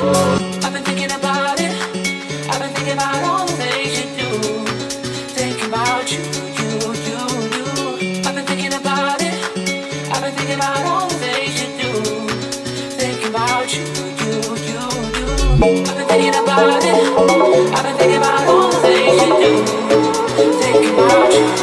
I've been thinking about it. I've been thinking about all the things you do. Thinking about you. I've been thinking about it. I've been thinking about all the things you do. Thinking about you. I've been thinking about it. I've been thinking about all the things you do. Thinking about you.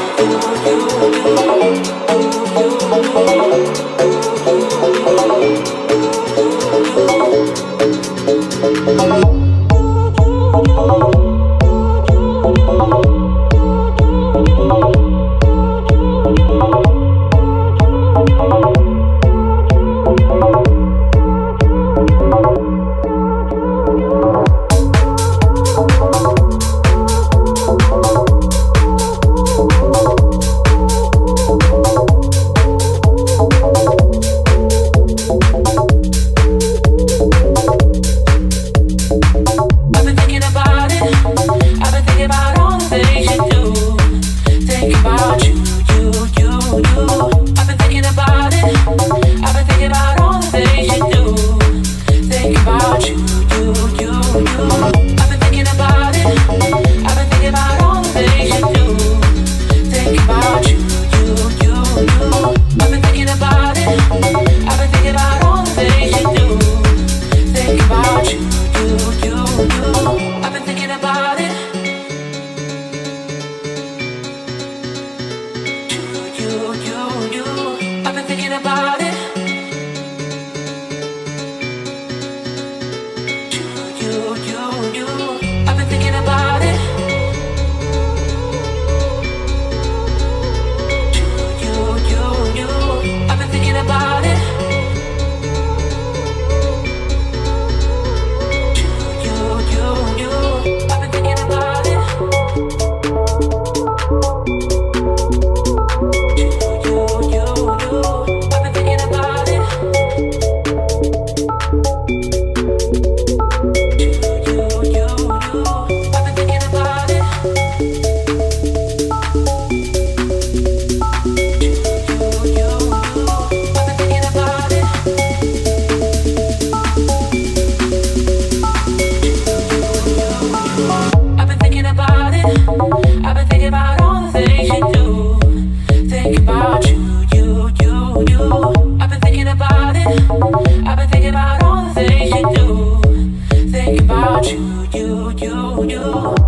You